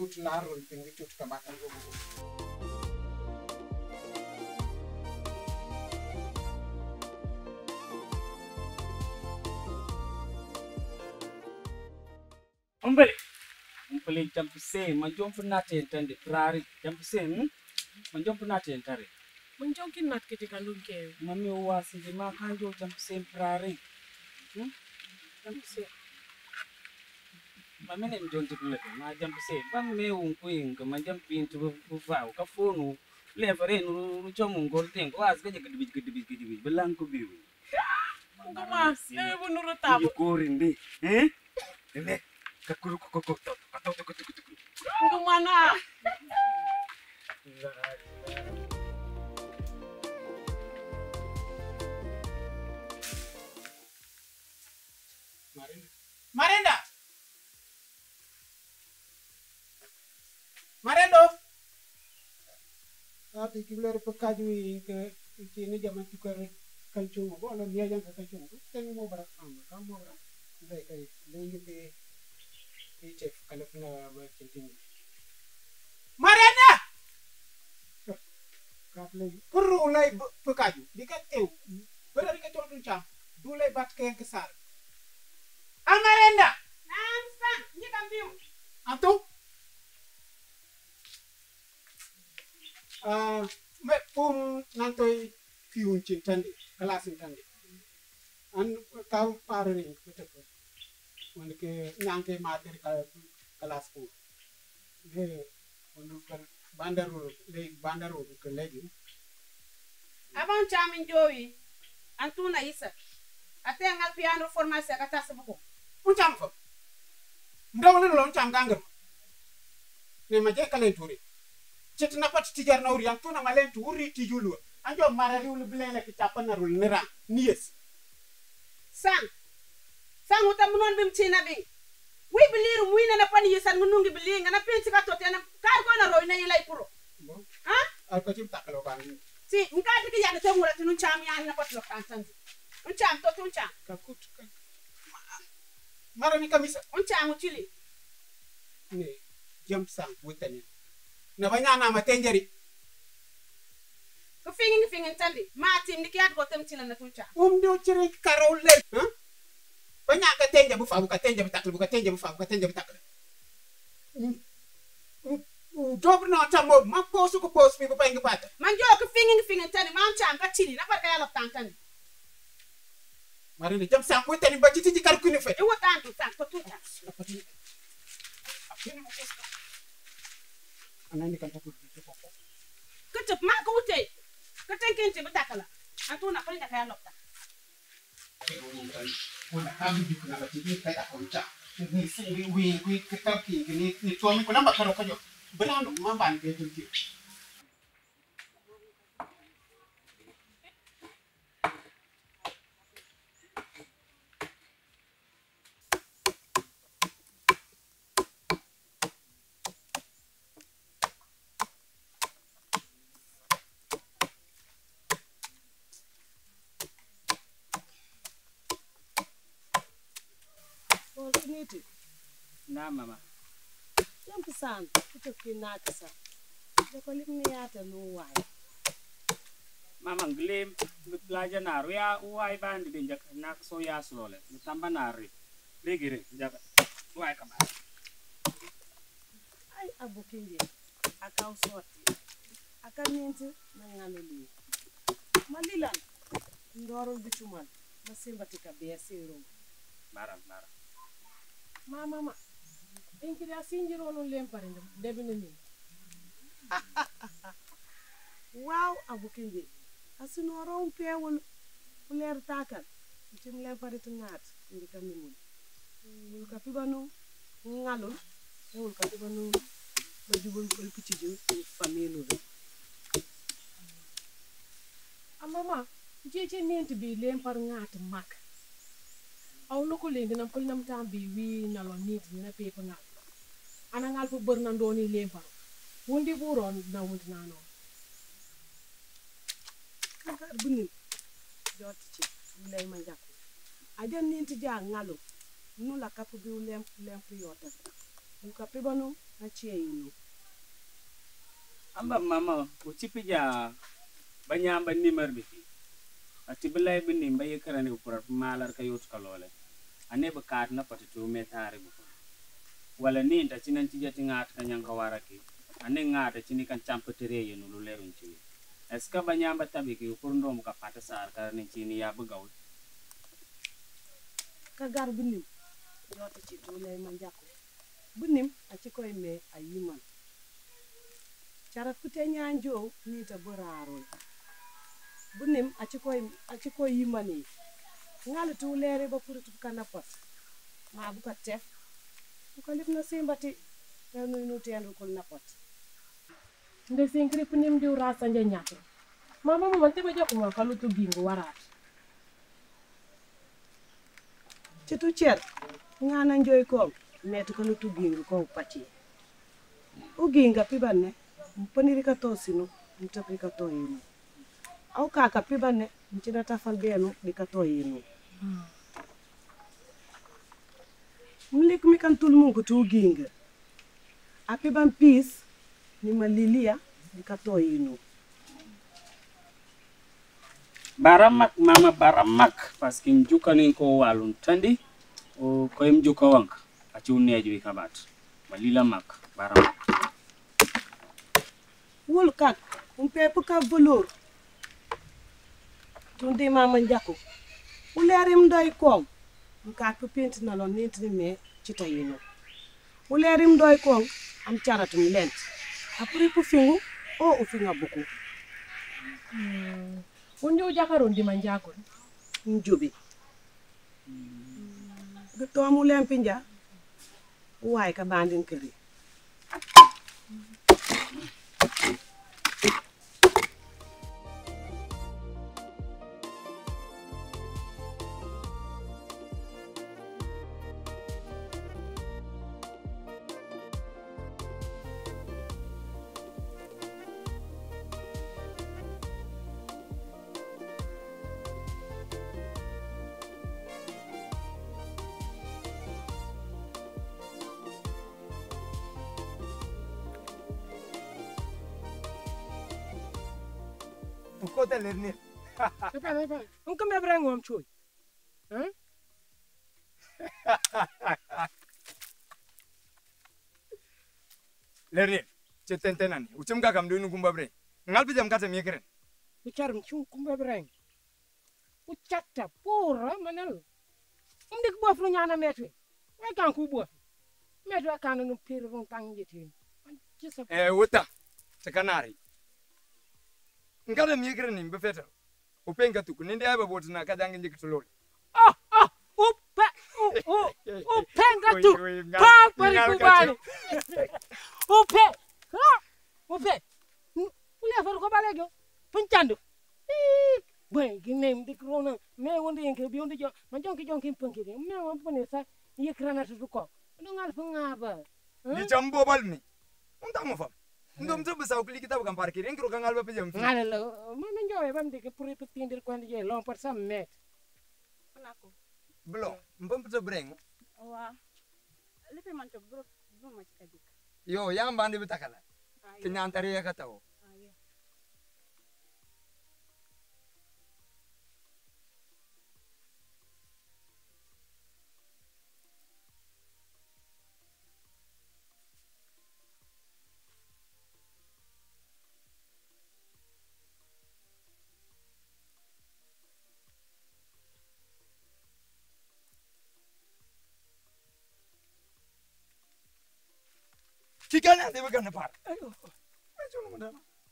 cut larol pingi cut kabatan go. Umpale jampse manjom funate tande prari jampse manjom funate tare manjom kin nat kiti kalunke mami wasi di ma kanjo jampse prari jampse mami nem jonti kule ma jampse bang me unkuing ka manjam pintu bu fau ka fonu le fare nu chomu ngol ten ko as ka gidi belang ko biu ngoma ne bu nuru tabu ko rindi ele kakuru ngumana Marendo ati kibler pekaju ke ini zaman tukar kalcung bo ala dia yang kalcung teng mo bara kamu bara dai kai lengi be chef kalau pernah bercinting Marenda kat lagi perlu ulai pekaju dikateu berari ka tolong cam dulai bat ke kesar Marenda nansa ni kambiu antu me pum nantoi kiun cintandi kelas cintandi an kau paring betul mana ke nyangke materi kelas pun de untuk bandarul ke lagi abang chamin jowi antuna isa ate ngal piano formation kata sebuku uncam fo ndawle lo uncam gangam ne ma je kalen turi cet na pat tijar na uri antuna malen turi tijulu anjo marari ul bilele ki chapana rul nira nies sang uta munon bim china bing wi biliru muina na pani yesan munungi bilinga na pensi ka totena kar ko na roina yelay puro ha al ko tim takalo kan si ngati ki yana temura tinu cham yana na pat lo kan santi uncham to uncham ka kut marani kamisa uncham uchili ne jam sang wutani na banyana matenjeri ko fingin tandi ma tim ni kiyat ko tem china na tuncha do chere karol le ha banya ka tenja bu fa bu ka tenja bu taklu bu ka tenja bu fa bu ka tenja bu taklu job no tamo ma posu ko pos mi bu pay ngi pat man jo ko fingin tandi ma cham ka chili na par ka yalo tantandi mari ni jam sang wutani ba ci kar kuni fe e wotantu sang ko tuncha anani kan taklu ko kecep ma ko wute ka tenkenci betakala antuna pali da kaya lokta kuna kamu di kuna bati ni kai akon cha ni si wi kitaki ni tuami kuna bakaro kajo belando mamban ke tunti na mama Yang pesan, kita kena kesan. Jika ni ada nuai. mama nglem belajar naru ya uai ban di benjak nak soya slole tambah nari regire jaga uai kabar Ai abu kindi, akau sorti, akan minta mengalami. Malilan, ndorong bicuman, masih batika biasa marah Mama, ini kita sinjiro non lemparin, debin ini. Wow, abu kindi. Asino orang pewul uler takal. Tim lemparin tu ngat, ini kami mun. Mulka pibanu ngalun, mulka pibanu bajubun kul picijun family. Mama, jeje nent bi lempar ngat mak. Aw loko lengi nam kul nam tambi wi na lo nit na pepa ngal. Ana ngal fu beur na ndoni lempar. Wundi buron na wundi na no. Kaka bunin jot ci lay ma jakku. Aja nent ja ngalo. Nu la kap bi lemp yota. Bu kape banu achie ino amba mama uchipija banyamba nimar biti ati bilay binim baye karane upura malar kayot kalole ane bakat na patitu metare bu wala ni nda cinan ci jati ngat kanyang kawaraki ane ngata cini kan campetere yenu lu lerun ci eska banyamba tabi ki upur ndom ka pata sar karane cini ya begaw ka gar binim yota ci to lay ma jakko binim aci koy me ayiman cara kute nyanjo ni ta boraro binim aci koy yimani ngal tu lere ba pur tu kanapot ma bu ka tef ko lipna simbati no no tiandu ko napot nde sinkri punim di rasa nja nyate mama mo mante baja ko kalu tu bingo warat ci tu cer ngana njoy ko metu ko tu bingo ko paci o ginga pibanne mponiri ka to sino mtapri ka to yino au kaka pibanne mcina tafal benu dikato yino mlik mi kan tul mun ko tu ginga api ban pis ni malilia dikato yino baramak mama baramak paski njukani ko walun tandi o koyim juka wank ati uneju wi kabat malila mak baramak wol kak pepu ka volor tunde mama njako ulerim doy kom ka pu pent na lon nit ni me cita yino ulerim doy kom am charatu mi lent apuri pu fingu o ufinga buku unjo jakaro ndi manjako njubi to mu lem pinja way ka bandin keri Kota lerni. Pepe unka me brengo am choy Lerni. Cetentenan. Ucem ka kam dunu kumba bre. Ngal bijam kata mikren. ucharum chung kumbe breng uchata pura manal umdik bof no nyana metwe way kan ku bof metwe kan no pir ron tang yeti kisa Wuta. Tekanari. Ngala mikren ni mbefeta. Upenga tuku nende aba botina kajange njikitulole. upenga tu pa pari kubani upe ule far ko balego punchandu boy ginem dik rona me wonde yenke bi wonde jo man jonki punkide me won pone sa yekrana tu ko no ngal fu ngaba Ni jambo balni. Unta mo fam. Ndom to bisa ukli kita bukan parkir. Engkro kangal ba pejam. ngala lo man njowe bam dik pour petindir ko ndi je lon par sam met Anako. Belum. Mbam pete breng. Wa. Lepe man to bro ma cika dik. Yo, yang bandi betakala. Kenyantari ya katao. Kikanya dia bukan nepar. ayo Macam mana?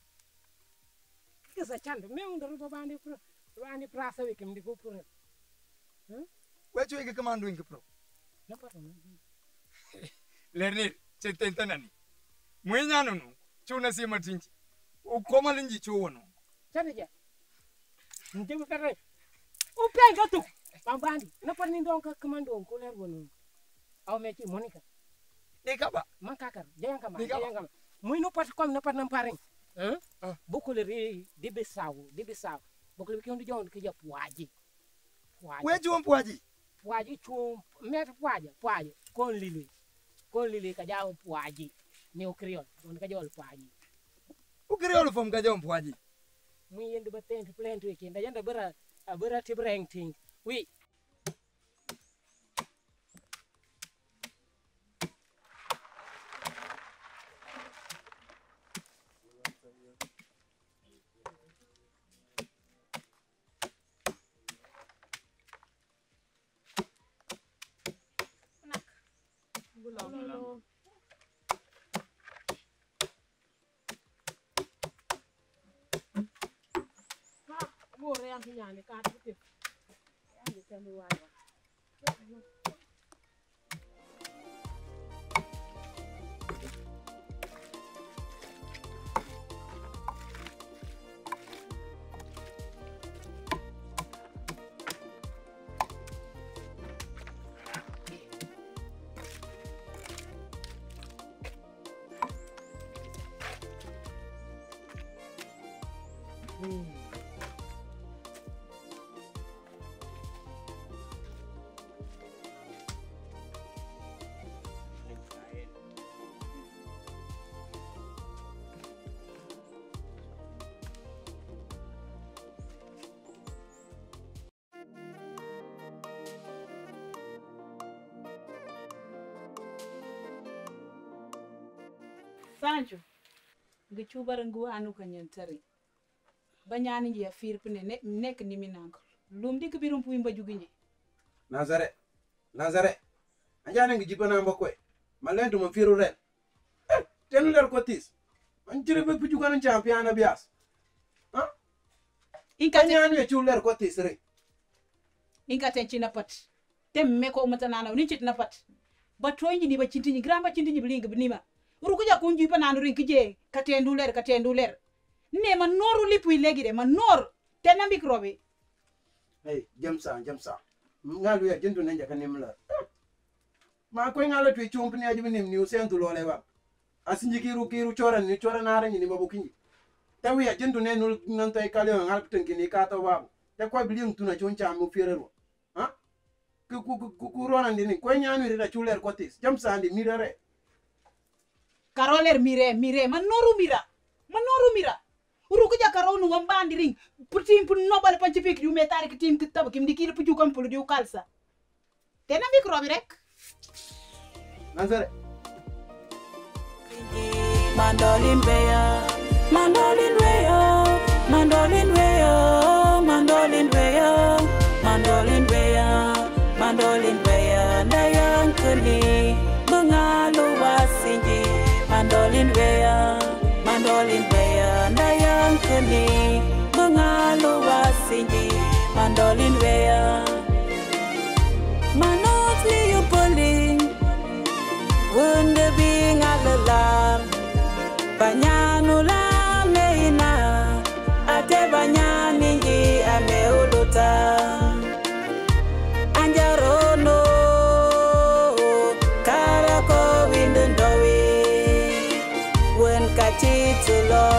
kisa chande me wonde ro bandi prasa we kim diko pour Wecu ike kemandu ing kepro. na pa Lerni cetentanani. Mwenye nunu. Chuna si matinji. Ukoma linji chuono. chande ja ndem kare upenga tu bandi na pa ni ndonka kamando ko ler wono aw me ci monika Dekaba. man kakar jayan kama Ni kama. jayan kama muy no pat kom na pat nam paring bokole re debe saw bokole ki on di jon ki ja puaji Wecu mpuaji. puaji chu met puaja kon lili ka ja puaji ni ukriol on ka jol paji Ukriol fom ka jom pwaji. mi yende baten plan to kenda yanda bara tibreng ting wi gore yang nyane ka tip yang temi wawa Sancho, ga chubar ngu anu kanyantari. Banyani ya fir pene nek ni minanko. Lumdi kibirum puimba juginye. Nazare. Anjana ngi jibana mbokwe. Malendu mfiru red. Tenu ler kotis. Anjire be pujukan champion bias. Ha? Inka Anyani ya chuler kotis re. Inka tenchina pat. Temme ko umatanana unichit na pat. Batwenyi ni bachintinyi gramba chintinyi blinga binima. Urukuja kunju pa nanu rin kije katenduler. Ne manoru lipu ilegire manor. Tena mikrobe. Hey, jamsa. Ngalu ya jendu nenja kanimla. Ma ko ngala twi chumpni ajibi nim ni usentu lole ba. Asinji kiru chora nare ni babu kinyi. Tawi ya jendu nenul nanto e kale ngal ptenki ni kato ba. Ya ko biling tuna choncha mu firero. Ha? Ku rona ndini ko nyanu rida chuler kotis. Jamsa andi mirare. Karoler mire manoru mira. Urukuja karo nu ngambandi ring. Putim pun nobal panchipik yu metari kitim kitab kim dikir pujukan pulu diu kalsa. Tena mikrobe rek. Nazare. Mandolin weya, mandolin weya, dayang kuni mengalu wasinji. Mandolin weya, dayang kuni mengalu wasinji. Mandolin weya, manot liu poling, wende bing alalam, banyanula meina, ate banyaninji ame uluta, anjarono, karako windendowi, wen kachitulo.